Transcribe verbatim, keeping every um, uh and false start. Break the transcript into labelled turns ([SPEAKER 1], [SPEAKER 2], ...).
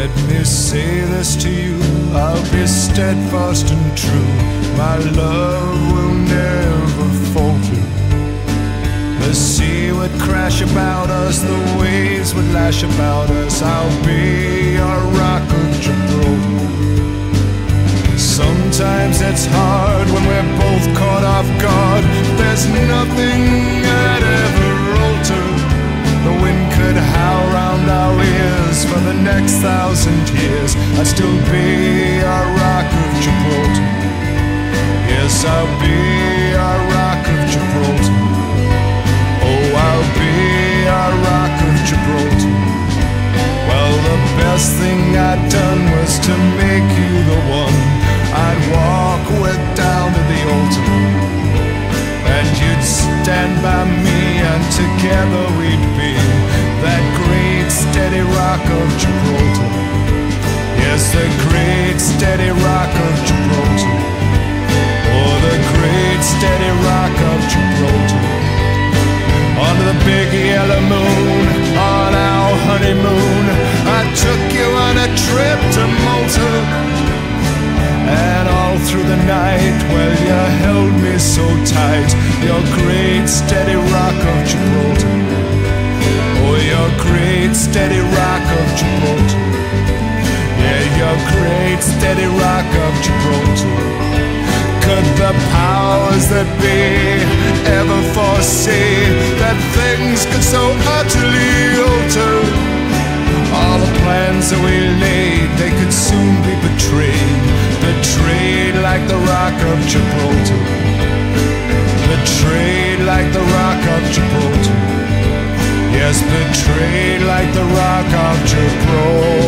[SPEAKER 1] Let me say this to you, I'll be steadfast and true. My love will never falter. The sea would crash about us, the waves would lash about us. I'll be your rock of Gibraltar. Sometimes it's hard when we're both caught off guard. There's nothing I'd ever alter. The wind could howl round our ears for the next thousand years. I'd still be our rock of Gibraltar. Yes, I'll be our rock of Gibraltar. Oh, I'll be our rock of Gibraltar. Well, the best thing I'd done was to make you the one I'd walk with down to the altar. And you'd stand by me, and together we'd be that great steady rock of Gibraltar. Yes, the great steady rock of Gibraltar. Oh, the great steady rock of Gibraltar. Under the big yellow moon, on our honeymoon, I took you on a trip to Malta. And all through the night, well, you held me so tight. Your great steady rock of Gibraltar. Oh, your great steady rock of Gibraltar. Yeah, your great steady rock of Gibraltar. Could the powers that be ever foresee that things could so utterly alter? All the plans that we laid, they could soon be betrayed. Betrayed like the rock of Gibraltar. Betrayed like the rock of Gibraltar. Yes, betrayed like the rock of Gibraltar.